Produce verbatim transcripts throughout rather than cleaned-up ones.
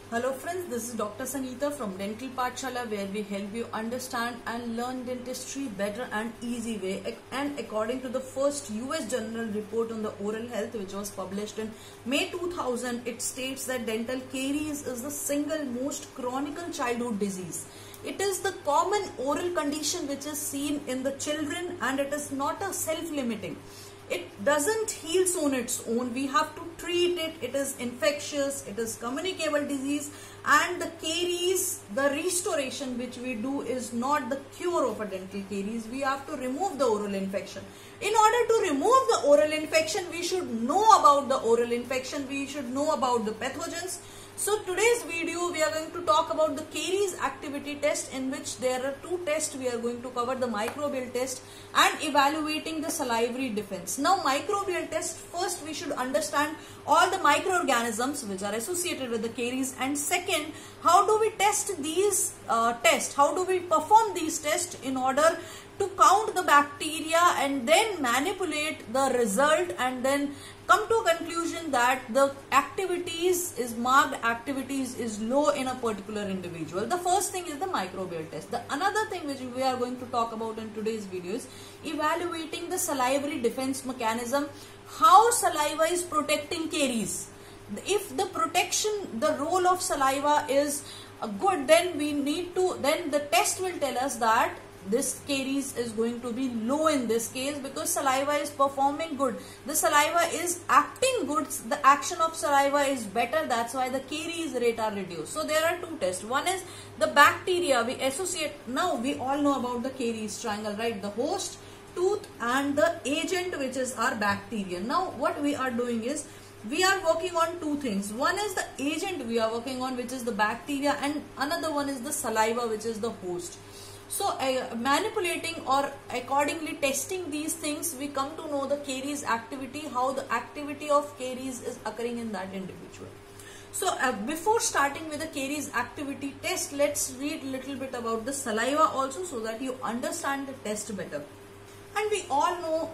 Hello friends, this is Doctor Sangeeta from Dental Pathshala, where we help you understand and learn dentistry better and easy way. And according to the first U S Journal report on the oral health, which was published in May two thousand, it states that dental caries is the single most chronic childhood disease. It is the common oral condition which is seen in the children, and it is not a self-limiting. It doesn't heal on its own. We have to treat it. It is infectious, it is communicable disease, and the caries, the restoration which we do is not the cure of a dental caries. We have to remove the oral infection. In order to remove the oral infection, we should know about the oral infection. We should know about the pathogens. So today's video we are going to talk about the caries activity test, in which there are two tests. We are going to cover the microbial test and evaluating the salivary defense. Now microbial test, first we should understand all the microorganisms which are associated with the caries, and second, how do we test these uh, tests, how do we perform these tests in order to count the bacteria and then manipulate the result and then come to a conclusion that the activities is marked activities is low in a particular individual. The first thing is the microbial test. The another thing which we are going to talk about in today's video is evaluating the salivary defense mechanism, how saliva is protecting caries. If the protection, the role of saliva is good, then we need to, then the test will tell us that this caries is going to be low in this case, because saliva is performing good, the saliva is acting good, the action of saliva is better, that's why the caries rate are reduced. So there are two tests. One is the bacteria we associate. Now we all know about the caries triangle, right? The host, tooth, and the agent, which is our bacteria. Now what we are doing is we are working on two things. One is the agent we are working on, which is the bacteria, and another one is the saliva, which is the host. So uh, manipulating or accordingly testing these things, we come to know the caries activity, how the activity of caries is occurring in that individual. So uh, before starting with the caries activity test, let's read a little bit about the saliva also, so that you understand the test better. And we all know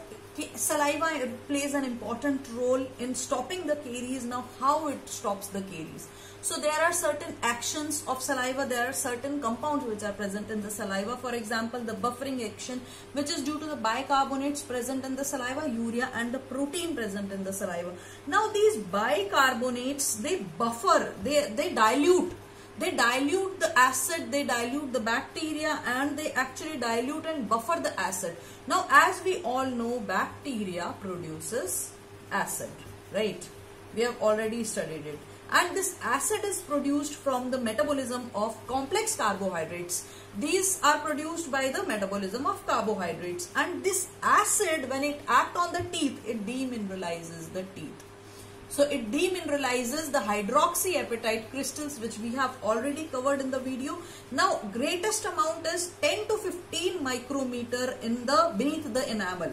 saliva plays an important role in stopping the caries. Now how it stops the caries? So there are certain actions of saliva, there are certain compounds which are present in the saliva. For example, the buffering action, which is due to the bicarbonates present in the saliva, urea, and the protein present in the saliva. Now these bicarbonates, they buffer, they, they dilute. They dilute the acid, they dilute the bacteria, and they actually dilute and buffer the acid. Now as we all know, bacteria produces acid, right? We have already studied it. And this acid is produced from the metabolism of complex carbohydrates. These are produced by the metabolism of carbohydrates. And this acid, when it acts on the teeth, it demineralizes the teeth. So it demineralizes the hydroxyapatite crystals, which we have already covered in the video. Now greatest amount is ten to fifteen micrometer in the beneath the enamel.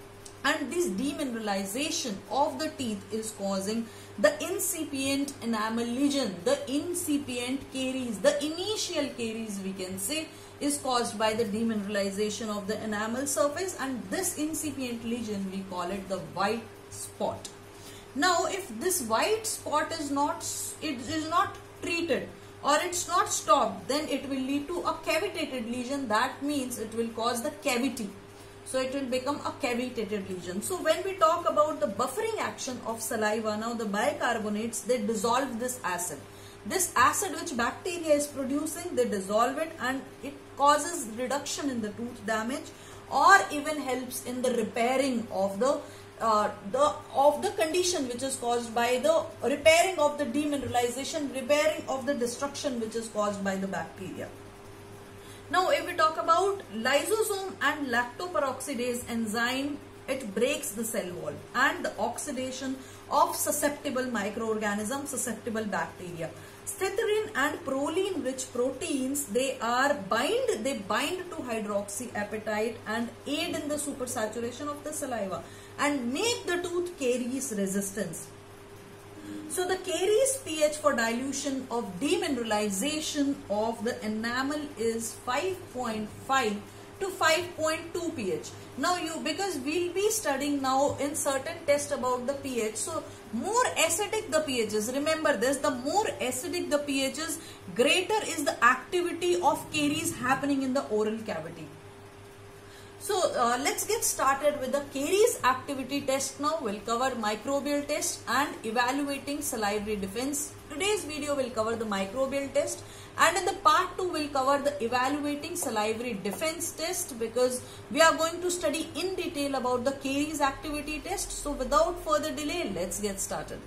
And this demineralization of the teeth is causing the incipient enamel lesion, the incipient caries, the initial caries we can say is caused by the demineralization of the enamel surface, and this incipient lesion we call it the white spot. Now if this white spot is not, it is not treated or it's not stopped, then it will lead to a cavitated lesion. That means it will cause the cavity. So it will become a cavitated lesion. So when we talk about the buffering action of saliva, now the bicarbonates, they dissolve this acid. This acid which bacteria is producing, they dissolve it, and it causes reduction in the tooth damage, or even helps in the repairing of the uh, the of the condition which is caused by the repairing of the demineralization, repairing of the destruction which is caused by the bacteria. Now if we talk about lysosome and lactoperoxidase enzyme, it breaks the cell wall and the oxidation of susceptible microorganisms, susceptible bacteria. Stethrin and proline rich proteins, they are bind, they bind to hydroxyapatite and aid in the supersaturation of the saliva and make the tooth caries resistance. So the caries pH for dilution of demineralization of the enamel is five point five to five point two pH. Now you, because we'll be studying now in certain tests about the pH, so more acidic the pH is, remember this, the more acidic the pH is, greater is the activity of caries happening in the oral cavity. So uh, let's get started with the caries activity test now. We'll cover microbial test and evaluating salivary defense. Today's video will cover the microbial test, and in the part two we'll cover the evaluating salivary defense test, because we are going to study in detail about the caries activity test. So without further delay, let's get started.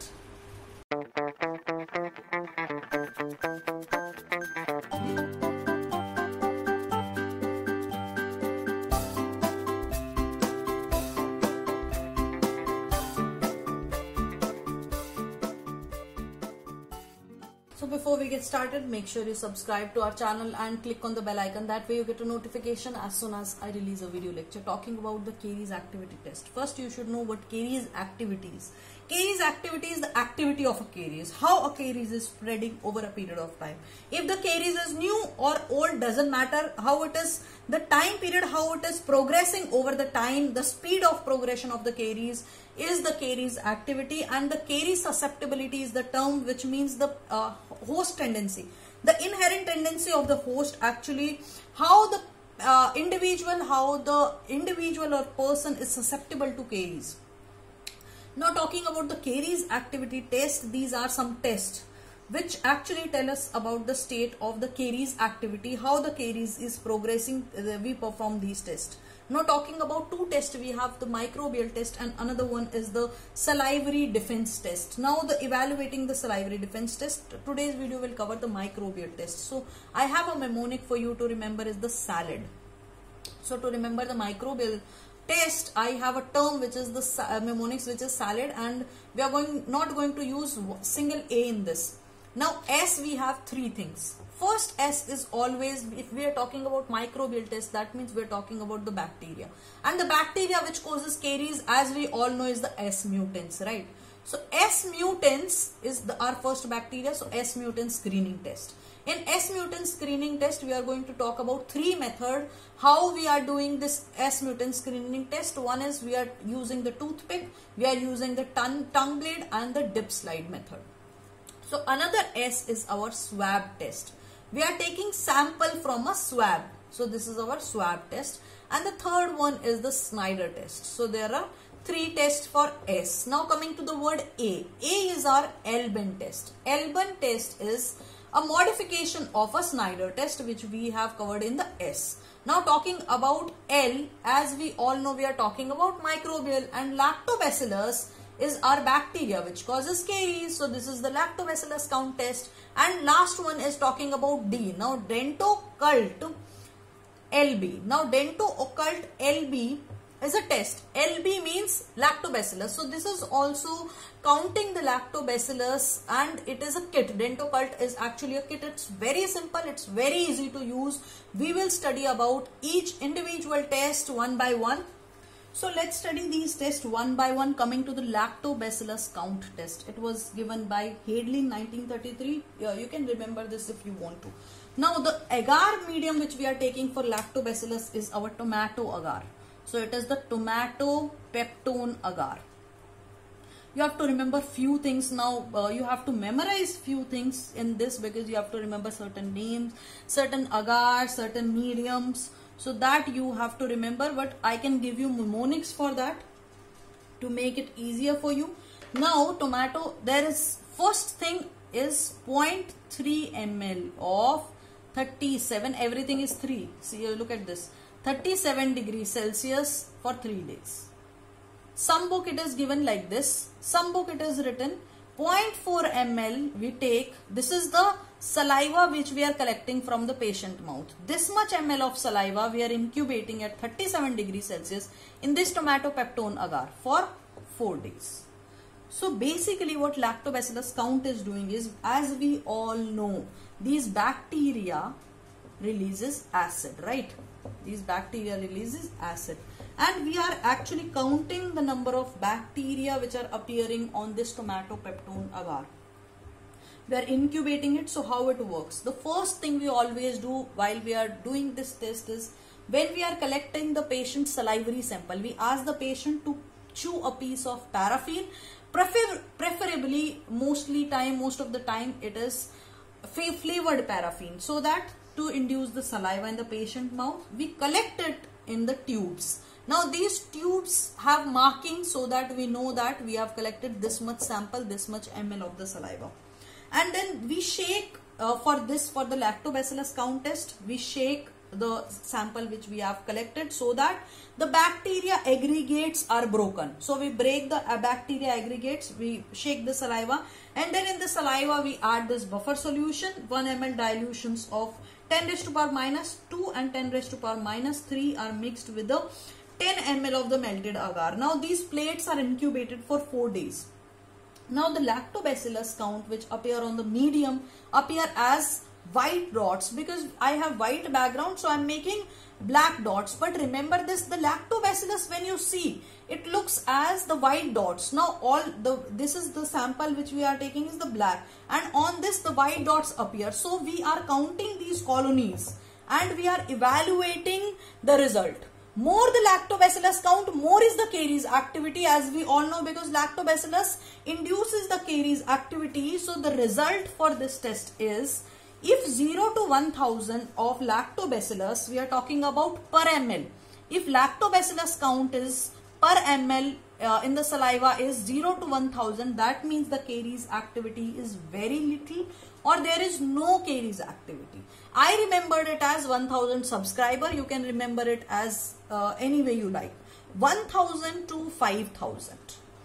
So before we get started, make sure you subscribe to our channel and click on the bell icon. That way you get a notification as soon as I release a video lecture talking about the caries activity test. First, you should know what caries activity is. Caries activity is the activity of a caries, how a caries is spreading over a period of time. If the caries is new or old, doesn't matter how it is, the time period, how it is progressing over the time, the speed of progression of the caries is the caries activity. And the caries susceptibility is the term which means the uh, host tendency, the inherent tendency of the host, actually how the uh, individual, how the individual or person is susceptible to caries. Now talking about the caries activity test, these are some tests which actually tell us about the state of the caries activity, how the caries is progressing. We perform these tests. Now talking about two tests, we have the microbial test and another one is the salivary defense test. Now the evaluating the salivary defense test, today's video will cover the microbial test. So I have a mnemonic for you to remember is the SALAD. So to remember the microbial test, I have a term which is the uh, mnemonics, which is SALAD, and we are going not going to use single A in this. Now S, we have three things. First S is always, if we are talking about microbial test, that means we are talking about the bacteria, and the bacteria which causes caries, as we all know, is the S mutans, right? So S mutans is the, our first bacteria. So S mutant screening test. In S mutant screening test, we are going to talk about three methods how we are doing this S mutant screening test. One is we are using the toothpick, we are using the tongue, tongue blade, and the dip slide method. So another S is our swab test. We are taking sample from a swab. So this is our swab test. And the third one is the Snyder test. So there are three tests for S. Now coming to the word A. A is our Elbin test. Elbin test is a modification of a Snyder test which we have covered in the S. Now talking about L, as we all know, we are talking about microbial, and lactobacillus is our bacteria which causes caries. So this is the lactobacillus count test. And last one is talking about D. Now Dento-Occult L B. Now Dento-Occult L B is a test. L B means lactobacillus. So this is also counting the lactobacillus, and it is a kit. Dento-Occult is actually a kit. It's very simple. It's very easy to use. We will study about each individual test one by one. So let's study these tests one by one. Coming to the lactobacillus count test. It was given by Hadley in nineteen thirty-three. Yeah, you can remember this if you want to. Now the agar medium which we are taking for lactobacillus is our tomato agar. So it is the tomato peptone agar. You have to remember few things now. Uh, you have to memorize few things in this, because you have to remember certain names, certain agar, certain mediums. So that you have to remember, but I can give you mnemonics for that to make it easier for you. Now tomato, there is first thing is zero point three milliliters of thirty-seven, everything is three. See, look at this, thirty-seven degrees Celsius for three days. Some book it is given like this, some book it is written zero point four milliliters we take. This is the saliva which we are collecting from the patient mouth. This much ml of saliva we are incubating at thirty-seven degrees Celsius in this tomato peptone agar for four days. So basically what lactobacillus count is doing is, as we all know, these bacteria releases acid, right? These bacteria releases acid, and we are actually counting the number of bacteria which are appearing on this tomato peptone agar. We are incubating it. So how it works? The first thing we always do while we are doing this test is when we are collecting the patient's salivary sample, we ask the patient to chew a piece of paraffin. Prefer preferably, mostly time, most of the time, it is flavored paraffin, so that to induce the saliva in the patient mouth. We collect it in the tubes. Now these tubes have markings so that we know that we have collected this much sample, this much ml of the saliva. And then we shake uh, for this, for the lactobacillus count test, we shake the sample which we have collected so that the bacteria aggregates are broken. So we break the uh, bacteria aggregates, we shake the saliva, and then in the saliva we add this buffer solution, one milliliter dilutions of ten raised to power minus two and ten raised to power minus three are mixed with the ten milliliters of the melted agar. Now these plates are incubated for four days. Now the lactobacillus count which appear on the medium appear as white dots, because I have white background, so I am making black dots. But remember this, the lactobacillus, when you see, it looks as the white dots. Now all the this is the sample which we are taking is the black, and on this the white dots appear. So we are counting these colonies and we are evaluating the result. More the lactobacillus count, more is the caries activity, as we all know, because lactobacillus induces the caries activity. So the result for this test is, if zero to one thousand of lactobacillus, we are talking about per ml. If lactobacillus count is per ml uh, in the saliva is zero to one thousand, that means the caries activity is very little or there is no caries activity. I remembered it as one thousand subscriber. You can remember it as uh, any way you like. one thousand to five thousand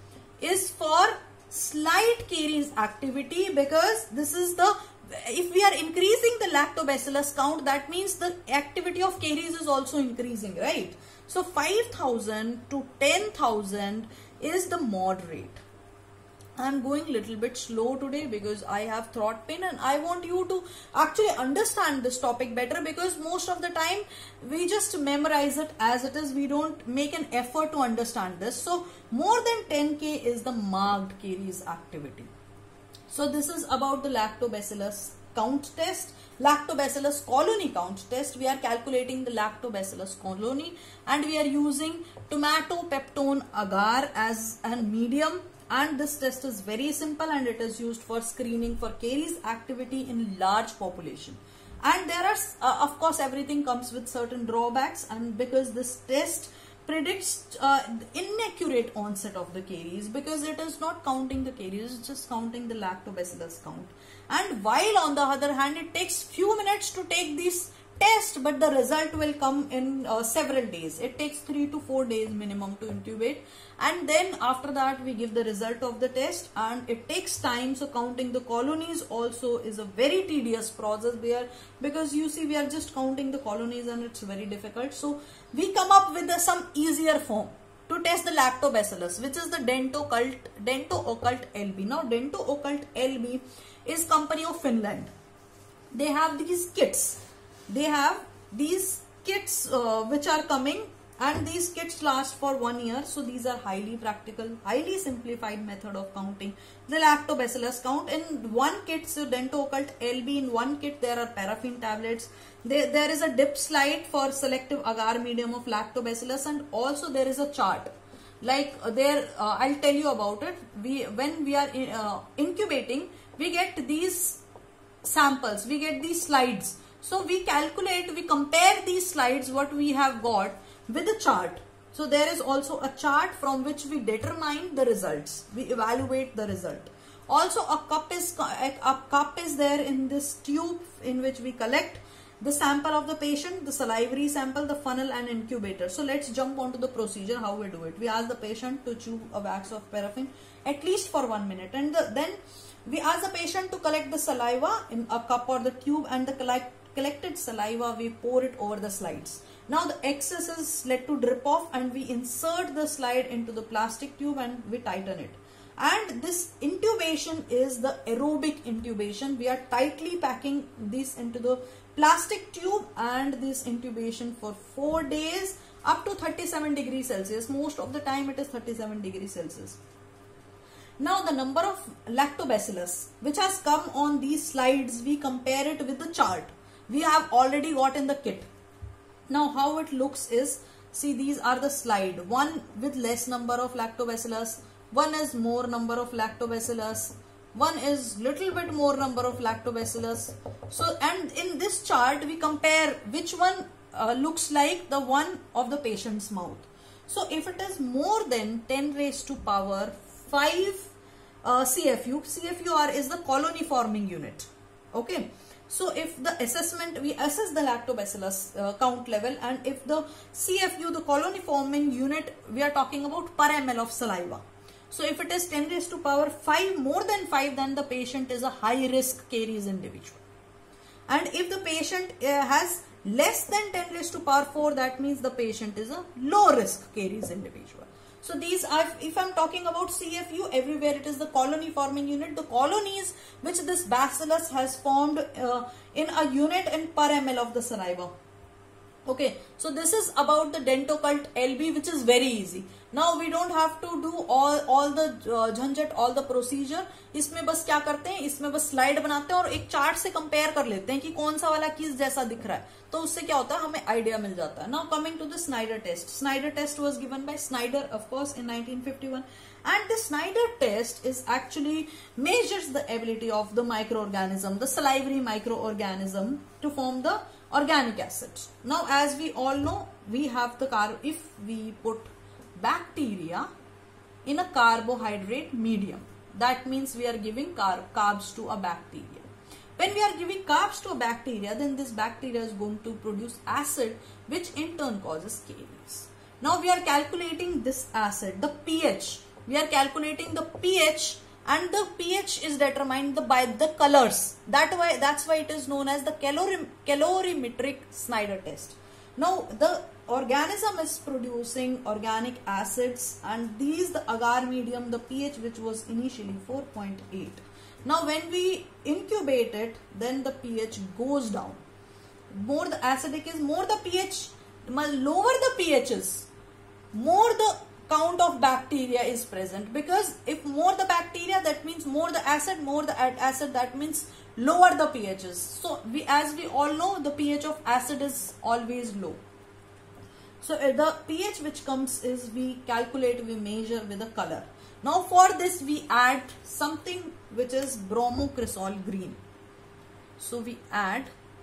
is for slight caries activity, because this is the, if we are increasing the lactobacillus count, that means the activity of caries is also increasing, right? So five thousand to ten thousand is the moderate. I am going a little bit slow today because I have throat pain and I want you to actually understand this topic better, because most of the time we just memorize it as it is. We don't make an effort to understand this. So more than ten K is the marked caries activity. So this is about the lactobacillus count test. Lactobacillus colony count test, we are calculating the lactobacillus colony and we are using tomato peptone agar as a medium. And this test is very simple and it is used for screening for caries activity in large population. And there are, uh, of course, everything comes with certain drawbacks, and because this test predicts uh, inaccurate onset of the caries, because it is not counting the caries, it's just counting the lactobacillus count. And while on the other hand, it takes few minutes to take this test, but the result will come in uh, several days. It takes three to four days minimum to intubate, and then after that we give the result of the test, and it takes time. So counting the colonies also is a very tedious process there, because you see we are just counting the colonies and it's very difficult. So we come up with a, some easier form to test the lactobacillus, which is the Dento-Occult Dento-Occult L B. Now Dento-Occult L B is company of Finland. They have these kits. They have these kits uh, which are coming, and these kits last for one year. So these are highly practical, highly simplified method of counting the lactobacillus count. In one kit, so Dento-Occult L B, in one kit there are paraffin tablets. There, there is a dip slide for selective agar medium of lactobacillus, and also there is a chart. Like uh, there, uh, I'll tell you about it. We when we are in, uh, incubating, we get these samples, we get these slides. So we calculate, we compare these slides what we have got with a chart. So there is also a chart from which we determine the results. We evaluate the result. Also a cup is a cup is there in this tube in which we collect the sample of the patient, the salivary sample, the funnel and incubator. So let's jump onto the procedure, how we do it. We ask the patient to chew a wax of paraffin at least for one minute, and the, then we ask the patient to collect the saliva in a cup or the tube, and the collect collected saliva we pour it over the slides. Now the excess is let to drip off, and we insert the slide into the plastic tube and we tighten it. And this intubation is the aerobic intubation. We are tightly packing this into the plastic tube, and this intubation for four days up to thirty-seven degrees Celsius. Most of the time it is thirty-seven degrees Celsius. Now the number of lactobacillus which has come on these slides, we compare it with the chart we have already got in the kit. Now how it looks is, see, these are the slide. One with less number of lactobacillus, one is more number of lactobacillus, one is little bit more number of lactobacillus. So, and in this chart we compare which one uh, looks like the one of the patient's mouth. So if it is more than ten raised to power five uh, C F U, C F U R is the colony forming unit. Okay. So if the assessment, we assess the lactobacillus uh, count level, and if the C F U, the colony forming unit, we are talking about per ml of saliva. So if it is ten raised to power five, more than five, then the patient is a high risk caries individual. And if the patient uh, has less than ten raised to power four, that means the patient is a low risk caries individual. So these are, if I'm talking about C F U, everywhere it is the colony forming unit, the colonies which this bacillus has formed uh, in a unit in per ml of the saliva. Okay, so this is about the Dentocult L B, which is very easy. Now we don't have to do all all the uh, झंझट, all the procedure. इसमें बस क्या करते हैं, इसमें बस slide बनाते हैं और एक चार्ट से कंपेयर कर लेते हैं कि कौन सा वाला किस जैसा दिख रहा है, तो उससे क्या होता है, हमें आइडिया मिल जाता है. Now coming to the Snyder test. Snyder test was given by Snyder, of course, in nineteen fifty-one, and the Snyder test is actually measures the ability of the microorganism, the salivary microorganism, to form the organic acids. Now as we all know, we have the car if we put bacteria in a carbohydrate medium, that means we are giving car carbs to a bacteria. When we are giving carbs to a bacteria, then this bacteria is going to produce acid, which in turn causes caries. Now we are calculating this acid, the pH. We are calculating the pH, and the pH is determined the, by the colors. That why that's why it is known as the calorie, calorimetric Snyder test. Now the organism is producing organic acids, and these the agar medium, the pH which was initially four point eight. Now when we incubate it, then the pH goes down. More the acidic is, more the pH, lower the pH is, more the count of bacteria is present, because if more the bacteria, that means more the acid, more the acid, that means lower the pHs. So we, as we all know, the pH of acid is always low. So uh, the pH which comes is, we calculate, we measure with a color. Now for this we add something which is bromocresol green. So we add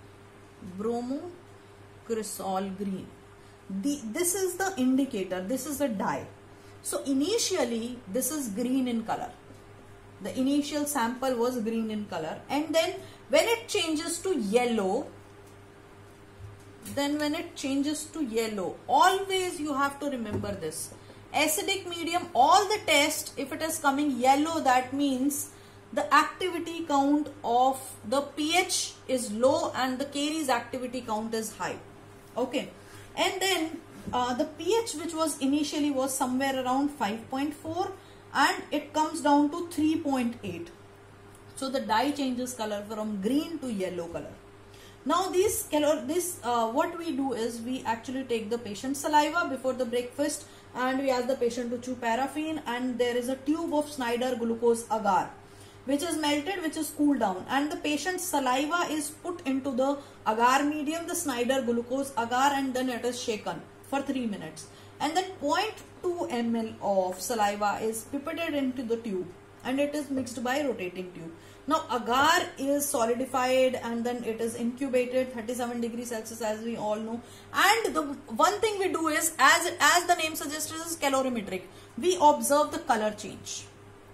bromocresol green. The, this is the indicator, this is the dye. So initially this is green in color. The initial sample was green in color, and then when it changes to yellow, then when it changes to yellow, always you have to remember this. Acidic medium, all the test, if it is coming yellow, that means the activity count of the pH is low and the caries activity count is high. Okay. And then uh, the pH which was initially was somewhere around five point four, and it comes down to three point eight. So the dye changes color from green to yellow color. Now these this uh, what we do is, we actually take the patient's saliva before the breakfast, and we ask the patient to chew paraffin, and there is a tube of Snyder glucose agar which is melted, which is cooled down, and the patient's saliva is put into the agar medium, the Snyder glucose agar, and then it is shaken for three minutes, and then zero point two milliliters of saliva is pipetted into the tube, and it is mixed by rotating tube. Now agar is solidified, and then it is incubated thirty-seven degrees Celsius, as we all know. And the one thing we do is, as as the name suggests, is calorimetric. We observe the color change.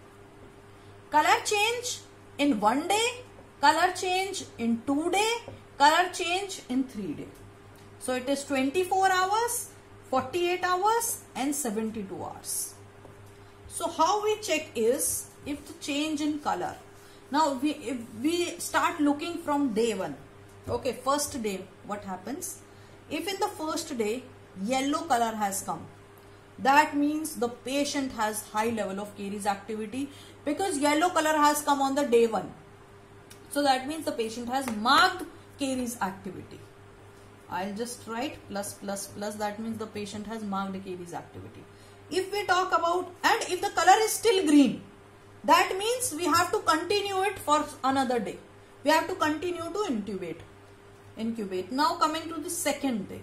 Color change in one day, color change in two day, color change in three day. So it is twenty-four hours, forty-eight hours, and seventy-two hours. So how we check is, if the change in color. Now we if we start looking from day one. Okay, first day, what happens? If in the first day yellow color has come, that means the patient has high level of caries activity, because yellow color has come on the day one. So that means the patient has marked caries activity. I'll just write plus plus plus, that means the patient has marked caries activity. If we talk about, and if the color is still green, that means we have to continue it for another day. We have to continue to intubate. Incubate. Now coming to the second day.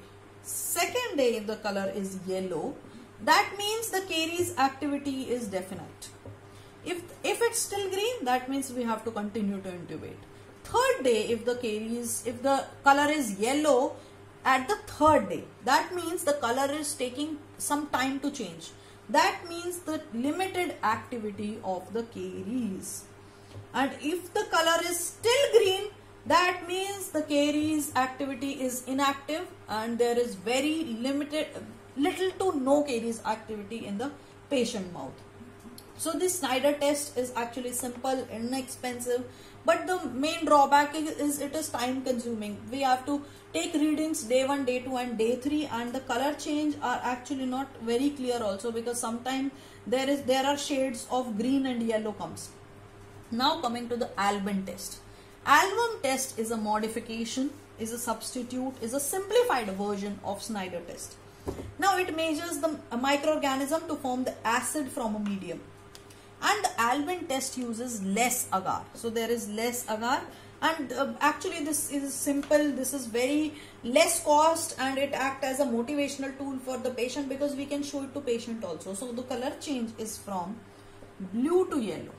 Second day, if the color is yellow, that means the caries activity is definite. If, if it's still green, that means we have to continue to intubate. Third day, if the caries, if the color is yellow at the third day, that means the color is taking some time to change. That means the limited activity of the caries. And if the color is still green, that means the caries activity is inactive and there is very limited, little to no caries activity in the patient mouth. So this Snyder test is actually simple, inexpensive, but the main drawback is, is it is time consuming. We have to take readings day one, day two and day three, and the color change are actually not very clear also, because sometimes there is there are shades of green and yellow comes. Now coming to the Albin test. Albin test is a modification, is a substitute, is a simplified version of Snyder test. Now it measures the microorganism to form the acid from a medium. And the Albin test uses less agar. So there is less agar, and uh, actually this is simple, this is very less cost, and it acts as a motivational tool for the patient because we can show it to patient also. So the color change is from blue to yellow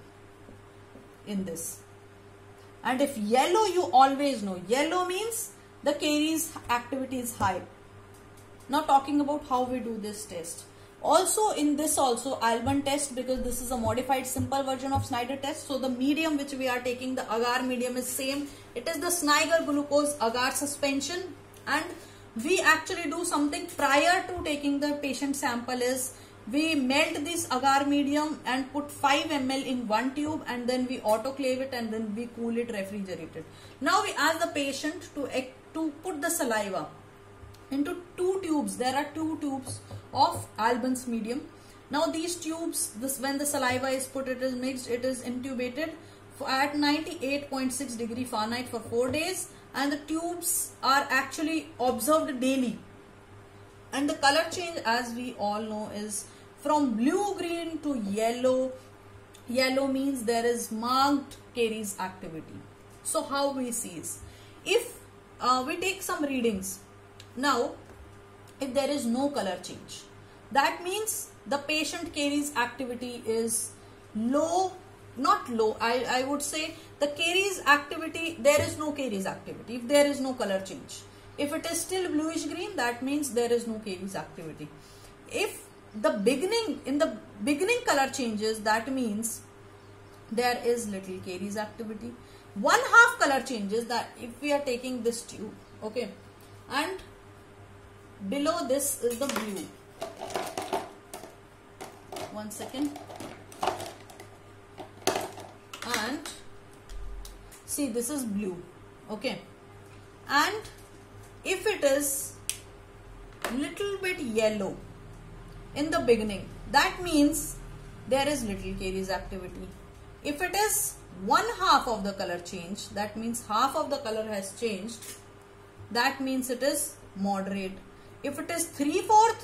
in this. And if yellow, you always know, yellow means the caries activity is high. Now talking about how we do this test. Also in this also Albin test, because this is a modified simple version of Snyder test. So the medium which we are taking, the agar medium, is same. It is the Snyder glucose agar suspension, and we actually do something prior to taking the patient sample is we melt this agar medium and put five milliliters in one tube, and then we autoclave it and then we cool it, refrigerate it. Now we ask the patient to, to put the saliva into two tubes. There are two tubes of Albin's medium. Now these tubes, this when the saliva is put, it is mixed, it is intubated at ninety-eight point six degree Fahrenheit for four days, and the tubes are actually observed daily. And the color change, as we all know, is from blue-green to yellow. Yellow means there is marked caries activity. So how we see is, if uh, we take some readings. Now, if there is no color change, that means the patient caries activity is low, not low, I, I would say the caries activity, there is no caries activity if there is no color change. If it is still bluish green, that means there is no caries activity. If the beginning, in the beginning color changes, that means there is little caries activity. One half color changes, that if we are taking this tube, okay, and below this is the blue. One second. And see, this is blue, okay, and if it is little bit yellow in the beginning, that means there is little caries activity. If it is one half of the color change, that means half of the color has changed, that means it is moderate. If it is three-fourth,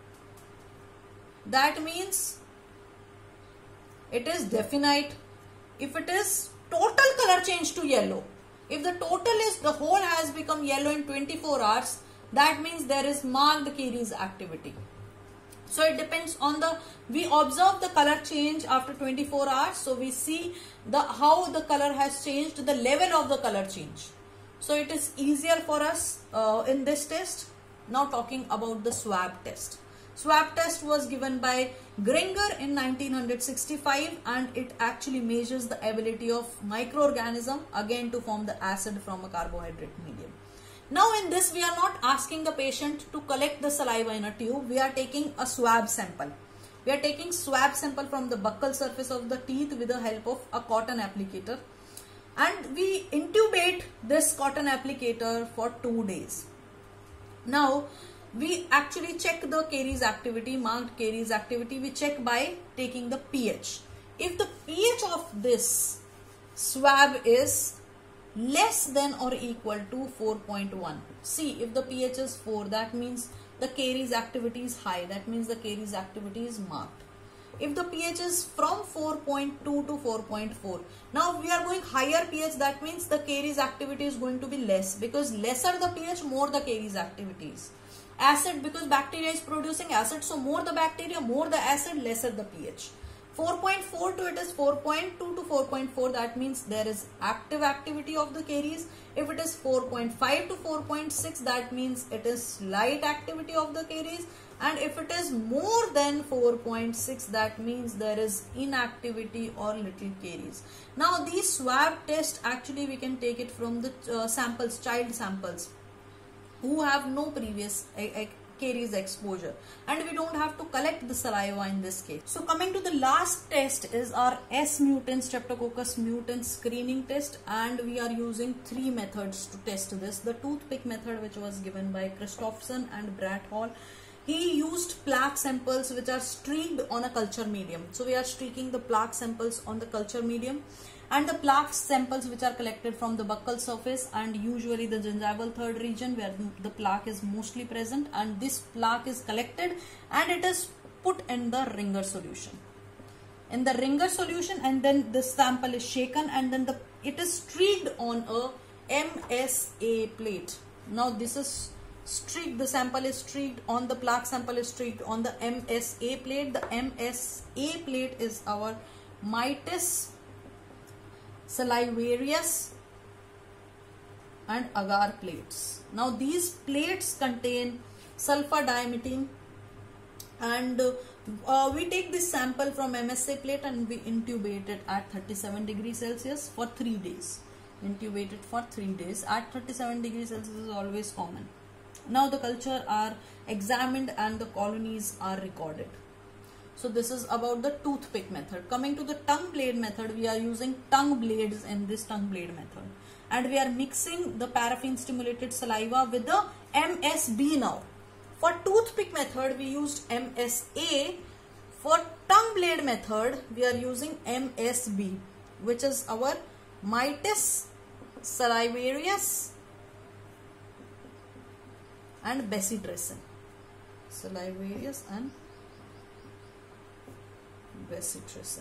that means it is definite. If it is total color change to yellow, if the total is, the whole has become yellow in twenty-four hours, that means there is marked caries activity. So it depends on the, we observe the color change after twenty-four hours. So we see the how the color has changed, the level of the color change. So it is easier for us uh, in this test. Now talking about the swab test. Swab test was given by Gringer in nineteen sixty-five, and it actually measures the ability of microorganism again to form the acid from a carbohydrate medium. Now in this, we are not asking the patient to collect the saliva in a tube. We are taking a swab sample. We are taking swab sample from the buccal surface of the teeth with the help of a cotton applicator, and we intubate this cotton applicator for two days. Now we actually check the caries activity, marked caries activity, we check by taking the pH. If the pH of this swab is less than or equal to four point one, see, if the pH is four, that means the caries activity is high, that means the caries activity is marked. If the pH is from four point two to four point four, now we are going higher pH, that means the caries activity is going to be less, because lesser the pH, more the caries activity is. acid, because bacteria is producing acid, so more the bacteria, more the acid, lesser the pH. four point four to it is four point two to four point four, that means there is active activity of the caries. If it is four point five to four point six, that means it is light activity of the caries. And if it is more than four point six, that means there is inactivity or little caries. Now these swab tests, actually we can take it from the uh, samples, child samples who have no previous uh, uh, caries exposure, and we don't have to collect the saliva in this case. So coming to the last test is our S mutant Streptococcus mutans screening test, and we are using three methods to test this. The toothpick method, which was given by Christopherson and Brett Hall. He used plaque samples which are streaked on a culture medium. So we are streaking the plaque samples on the culture medium, and the plaque samples which are collected from the buccal surface and usually the gingival third region where the plaque is mostly present, and this plaque is collected and it is put in the Ringer solution. In the Ringer solution, and then the sample is shaken, and then the it is streaked on a M S A plate. Now this is streaked, the sample is streaked on the plaque sample is streaked on the M S A plate. The M S A plate is our Mitis, Salivarius and agar plates. Now these plates contain sulfur dimetine, and uh, we take this sample from M S A plate and we intubate it at thirty-seven degrees Celsius for three days. Intubate it for three days at thirty-seven degrees Celsius is always common. Now the culture are examined and the colonies are recorded. So this is about the toothpick method. Coming to the tongue blade method, we are using tongue blades in this tongue blade method. And we are mixing the paraffin stimulated saliva with the M S B now. For toothpick method, we used M S A. For tongue blade method, we are using M S B, which is our Mitis, Salivarius and Bacitracin. Salivarius and Bacitracin.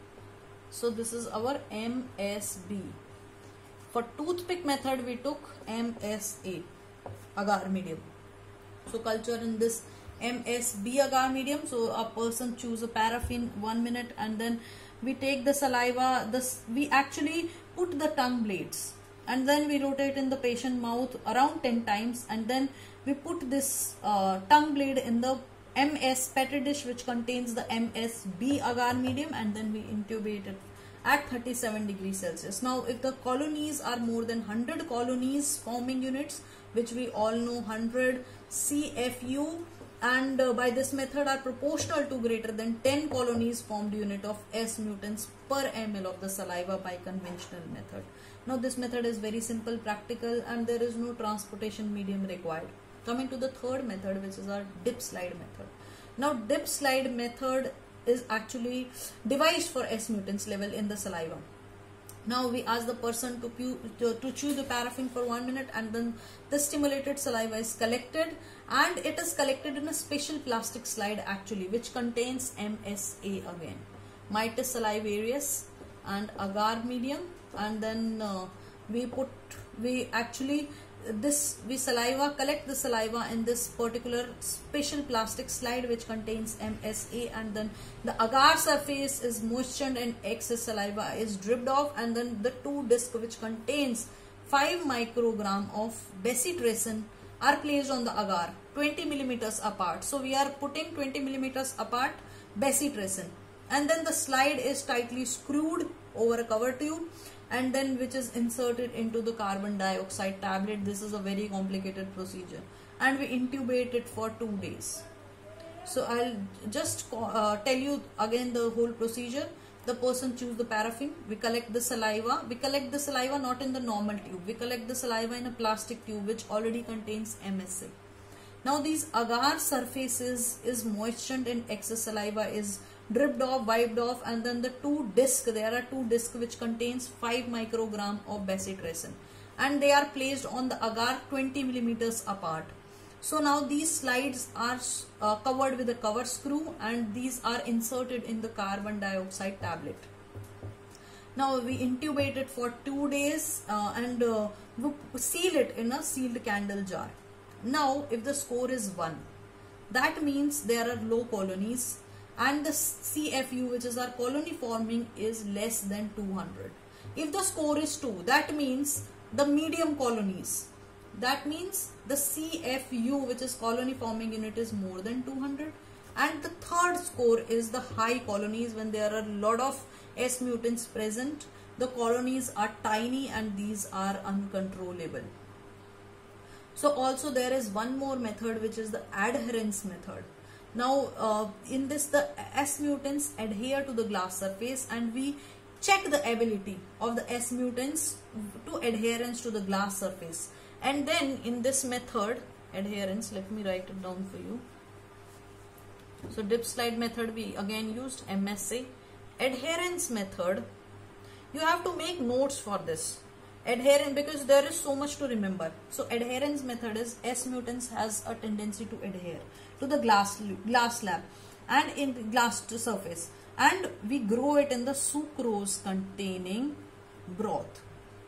So this is our M S B. For toothpick method, we took M S A, agar medium. So culture in this M S B agar medium. So a person choose a paraffin one minute, and then we take the saliva. This we actually put the tongue blades, and then we rotate in the patient mouth around ten times, and then we put this uh, tongue blade in the M S petri dish which contains the M S B agar medium, and then we intubate it at thirty-seven degrees Celsius. Now if the colonies are more than one hundred colonies forming units, which we all know one hundred C F U, and uh, by this method are proportional to greater than ten colonies formed unit of S mutants per ml of the saliva by conventional method. Now this method is very simple, practical, and there is no transportation medium required. Coming to the third method, which is our dip slide method. Now dip slide method is actually devised for S mutants level in the saliva. Now we ask the person to, pew, to, to chew the paraffin for one minute, and then the stimulated saliva is collected, and it is collected in a special plastic slide actually, which contains M S A again, Mitis salivarius and agar medium, and then uh, we put, we actually this we saliva collect the saliva in this particular special plastic slide which contains M S A, and then the agar surface is moistened and excess saliva is dripped off, and then the two discs which contains five microgram of Bacitracin are placed on the agar twenty millimeters apart. So we are putting twenty millimeters apart Bacitracin, and then the slide is tightly screwed over a cover tube, and then which is inserted into the carbon dioxide tablet. This is a very complicated procedure, and we intubate it for two days. So I'll just uh, tell you again the whole procedure. The person choose the paraffin, we collect the saliva, we collect the saliva not in the normal tube, we collect the saliva in a plastic tube which already contains M S A. Now these agar surfaces is moistened and excess saliva is dripped off, wiped off, and then the two discs, there are two discs which contains five microgram of Bacitracin, and they are placed on the agar twenty millimeters apart. So now these slides are uh, covered with a cover screw, and these are inserted in the carbon dioxide tablet. Now we intubate it for two days uh, and uh, we seal it in a sealed candle jar. Now, if the score is one, that means there are low colonies, and the C F U, which is our colony forming, is less than two hundred. If the score is two, that means the medium colonies. That means the C F U, which is colony forming unit, is more than two hundred. And the third score is the high colonies, when there are a lot of S mutants present. The colonies are tiny and these are uncontrollable. So also there is one more method, which is the adherence method. Now uh, in this, the S mutants adhere to the glass surface, and we check the ability of the S mutants to adherence to the glass surface. And then in this method, adherence, let me write it down for you. So dip slide method we again used, M S A. Adherence method, you have to make notes for this. Adherence, because there is so much to remember. So adherence method is S mutants has a tendency to adhere to the glass glass slab and in the glass surface, and we grow it in the sucrose containing broth.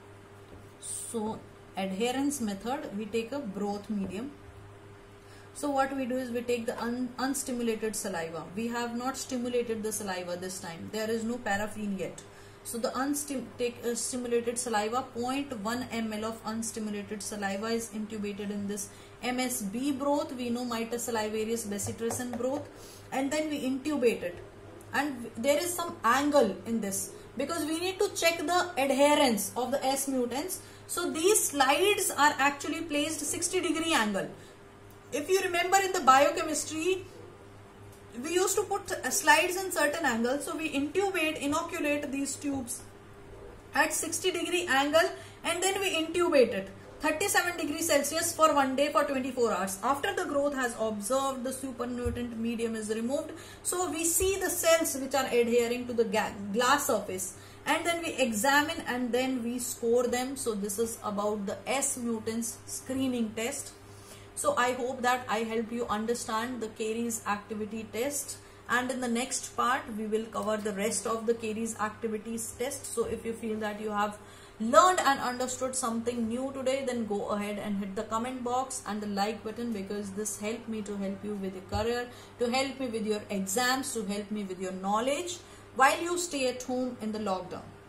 So adherence method, we take a broth medium. So what we do is we take the un unstimulated saliva. We have not stimulated the saliva this time. There is no paraffin yet. So the unstim take uh, stimulated saliva, zero point one milliliters of unstimulated saliva is intubated in this M S B broth. We know Mitis salivarius bacitracin broth, and then we intubate it. And there is some angle in this because we need to check the adherence of the S mutants. So these slides are actually placed sixty degree angle. If you remember in the biochemistry, we used to put slides in certain angles. So we intubate, inoculate these tubes at sixty degree angle, and then we intubate it thirty-seven degrees Celsius for one day for twenty-four hours. After the growth has observed, the supernatant medium is removed. So we see the cells which are adhering to the glass surface, and then we examine and then we score them. So this is about the S mutants screening test. So I hope that I help you understand the Carey's activity test, and in the next part we will cover the rest of the Carey's activities test. So if you feel that you have learned and understood something new today, then go ahead and hit the comment box and the like button, because this helped me to help you with your career, to help me with your exams, to help me with your knowledge while you stay at home in the lockdown.